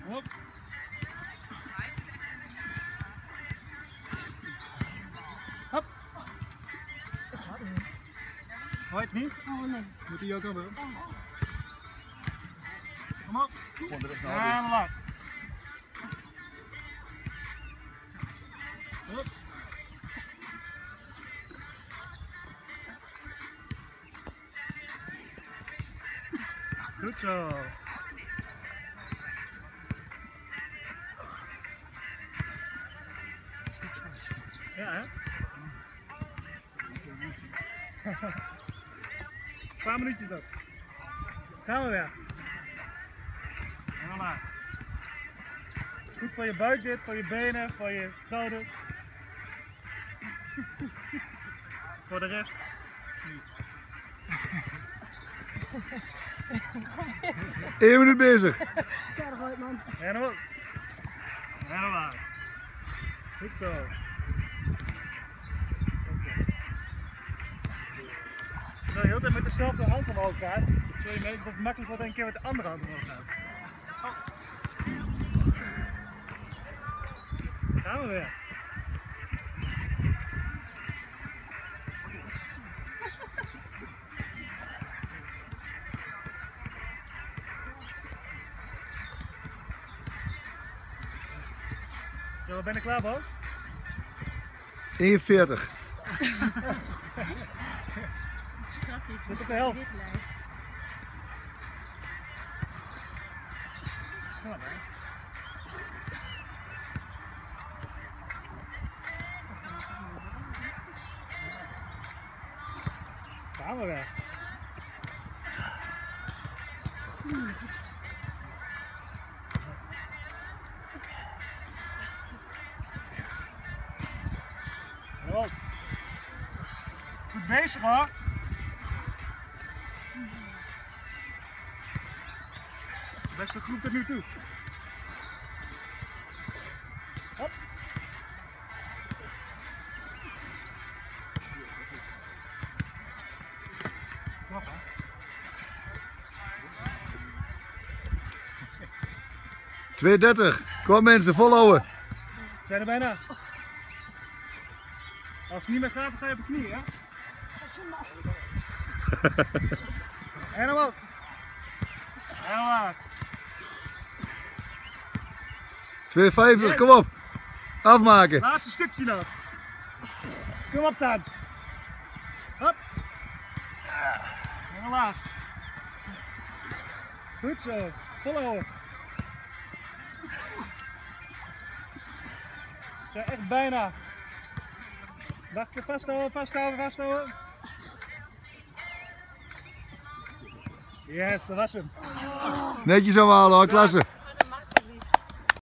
Hop. Hop. Hoor je het niet? Oh nee. Moet hij ook al doen? Kom op. En laat. Hop. Goed zo. Ja, hè? Een paar minuutjes ook. Gaan we weer. Helemaal. Goed voor je buik dit, voor je benen, voor je schouders. Voor de rest niet. 1 minuut bezig. Sterk uit, man. Helemaal. Helemaal. Goed zo. Zo, heel de tijd met dezelfde hand omhoog gaat. Zul je merken dat het makkelijk wordt een keer met de andere hand omhoog gaat. Oh. Gaan we weer. Zo, ben je klaar, Bo? 41. Dit op de helft. Gaan we weer. Goed bezig hoor. Beste groep tot nu toe. Hop. Knap hè? $2.30. Kom mensen, volhouden. Zijn er bijna. Als het niet meer gaat, dan ga je op je knieën, hè? En omhoog. En omlaag. 2,50, kom op. Afmaken. Laatste stukje nog. Kom op dan. Hop. En omlaag. Goed zo. Volhouden. Zo, echt bijna. Wacht, vasthouden, vasthouden, vasthouden. Yes, dat was hem. Netjes allemaal hoor, klasse.